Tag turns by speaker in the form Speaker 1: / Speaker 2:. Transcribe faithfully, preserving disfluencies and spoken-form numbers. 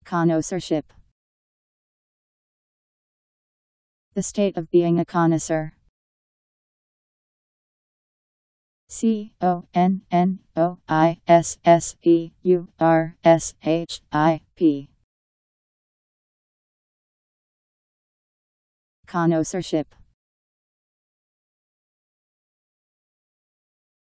Speaker 1: Connoisseurship. The state of being a connoisseur. C O N N O I S S E U R S H I P. Connoisseurship.